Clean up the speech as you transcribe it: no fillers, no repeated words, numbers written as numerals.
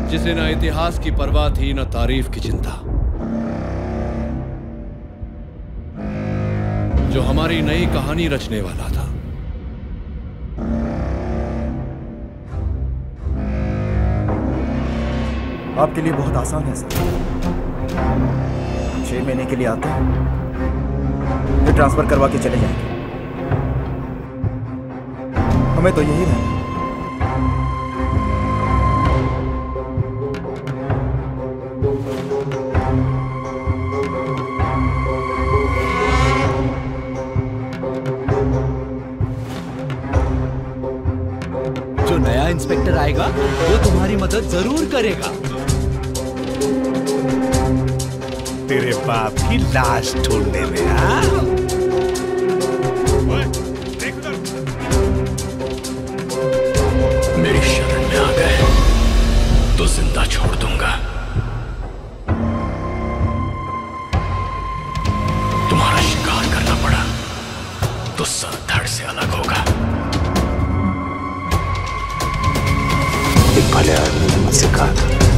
जिसे न इतिहास की परवाह थी न तारीफ की चिंता, जो हमारी नई कहानी रचने वाला था। आपके लिए बहुत आसान है सर। 6 महीने के लिए आते हैं, फिर ट्रांसफर करवा के चले जाएंगे। हमें तो यही रहना। जो नया इंस्पेक्टर आएगा वो तुम्हारी मदद जरूर करेगा। तेरे बाप की लाश ढूंढने में। हाँ? मेरी शरण में आ गए तो जिंदा छोड़ दूंगा। तुम्हारा शिकार करना पड़ा तो सर धड़ से अलग होगा। एक भले आदमी ने मुझसे कहा था